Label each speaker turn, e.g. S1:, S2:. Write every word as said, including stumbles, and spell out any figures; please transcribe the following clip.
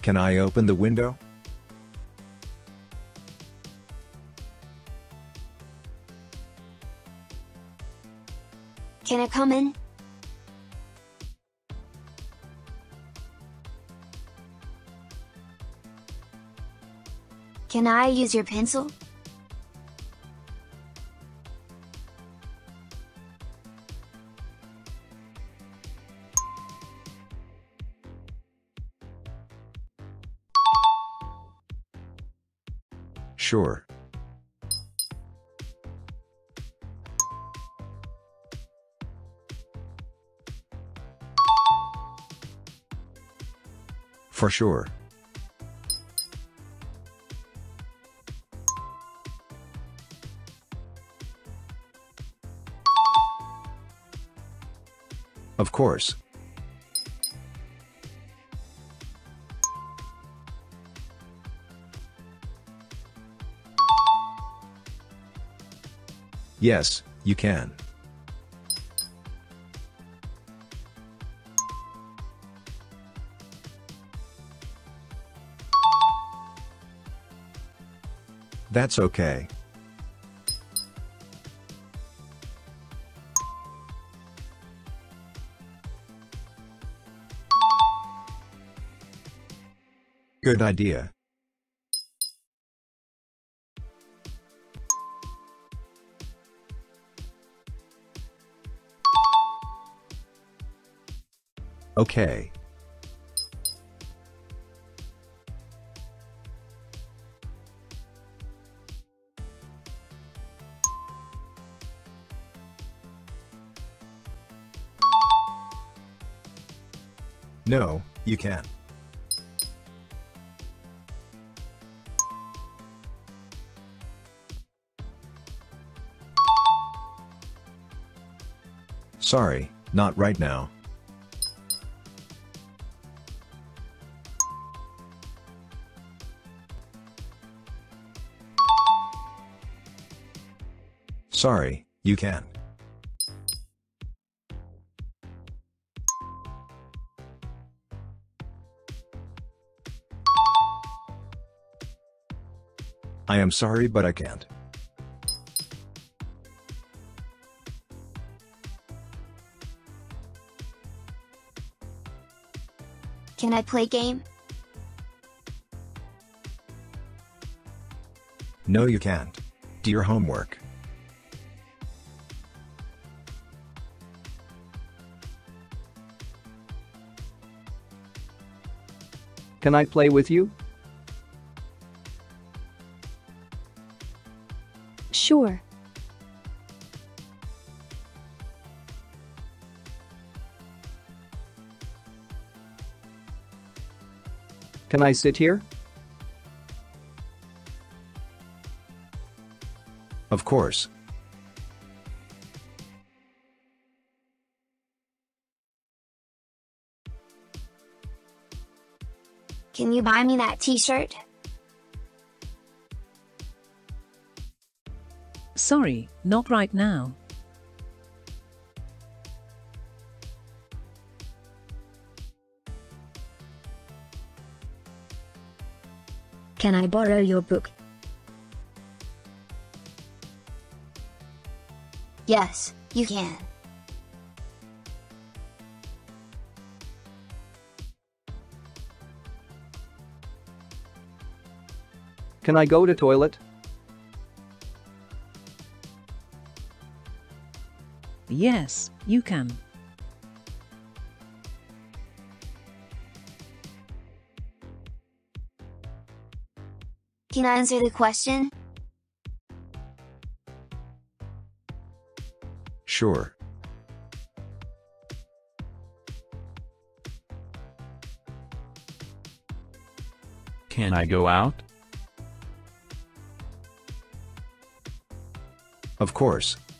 S1: Can I open the window?
S2: Can I come in? Can I use your pencil?
S1: Sure. For sure. Of course. Yes, you can. That's okay. Good idea. Okay. No, you can't. Sorry, not right now. Sorry, you can't. I am sorry, but I can't.
S2: Can I play game?
S1: No, you can't. Do your homework.
S3: Can I play with you?
S4: Sure.
S3: Can I sit here?
S1: Of course.
S2: Can you buy me that t-shirt?
S5: Sorry, not right now.
S2: Can I borrow your book? Yes, you can.
S3: Can I go to toilet?
S5: Yes, you can.
S2: Can I answer the question?
S1: Sure.
S6: Can I go out?
S1: Of course.